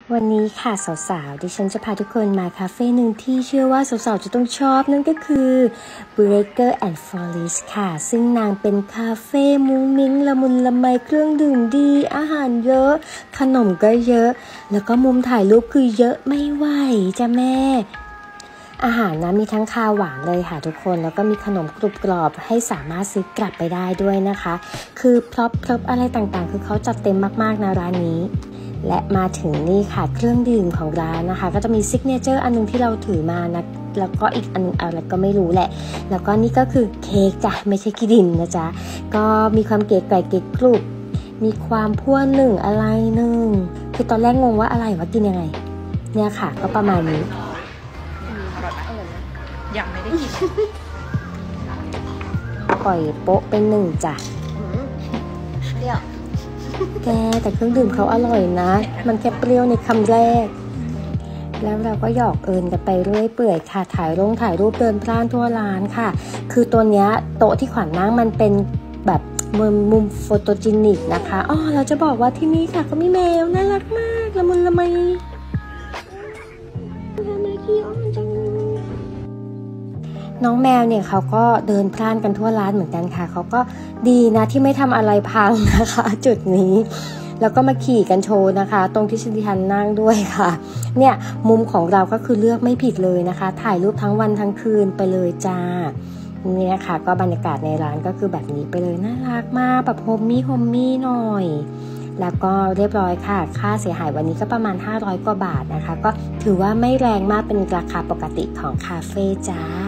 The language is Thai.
วันนี้ค่ะสาวๆดิฉันจะพาทุกคนมาคาเฟ่หนึ่งที่เชื่อว่าสาวๆจะต้องชอบนั่นก็คือ Breaker and Forest ค่ะซึ่งนางเป็นคาเฟ่มุ้งมิ้งละมุนละไมเครื่องดื่มดีอาหารเยอะขนมก็เยอะแล้วก็มุมถ่ายรูปคือเยอะไม่ไหวจ้ะแม่อาหารนะมีทั้งคาวหวานเลยค่ะทุกคนแล้วก็มีขนมกรุบกรอบให้สามารถซื้อกลับไปได้ด้วยนะคะคือพร็อพอะไรต่างๆคือเขาจัดเต็มมากๆนะร้านนี้และมาถึงนี่ค่ะเครื่องดื่มของร้านนะคะก็จะมีซิกเนเจอร์อันนึงที่เราถือมานะแล้วก็อีกอันนึงอะไรก็ไม่รู้แหละแล้วก็นี่ก็คือเค้กจ้ะไม่ใช่ขี้ดินนะจ๊ะก็มีความเก๋ไก่เก๋กรุบมีความพ่วนหนึ่งอะไรหนึ่งคือตอนแรกงงว่าอะไรวะกินยังไงเนี่ยค่ะก็ประมาณนี้ยังไม่ได้กินปล่อยโป๊ะเป็นหนึ่งจ้ะเดี๋ยวแกแต่เครื่องดื่มเขาอร่อยนะมันแค่เปรี้ยวในคำแรกแล้วเราก็หยอกเอิญกันไปเรื่อยเปื่อยค่ะถ่ายรูปเดินพล่านทั่วร้านค่ะคือตัวเนี้ยโต๊ะที่ขวัญนั่งมันเป็นแบบมุมโฟโตจินิกนะคะอ๋อเราจะบอกว่าที่นี่ค่ะก็มีแมวน่ารักมากละมุนละไมน้องแมวเนี่ยเขาก็เดินพล่านกันทั่วร้านเหมือนกันค่ะเขาก็ดีนะที่ไม่ทำอะไรพังนะคะจุดนี้แล้วก็มาขี่กันโชว์นะคะตรงที่ชิทันนั่งด้วยค่ะเนี่ยมุมของเราก็คือเลือกไม่ผิดเลยนะคะถ่ายรูปทั้งวันทั้งคืนไปเลยจ้านี่นะคะก็บรรยากาศในร้านก็คือแบบนี้ไปเลยน่ารักมากแบบโฮมมี่หน่อยแล้วก็เรียบร้อยค่ะค่าเสียหายวันนี้ก็ประมาณ500 กว่าบาทนะคะก็ถือว่าไม่แรงมากเป็นราคาปกติของคาเฟ่จ้า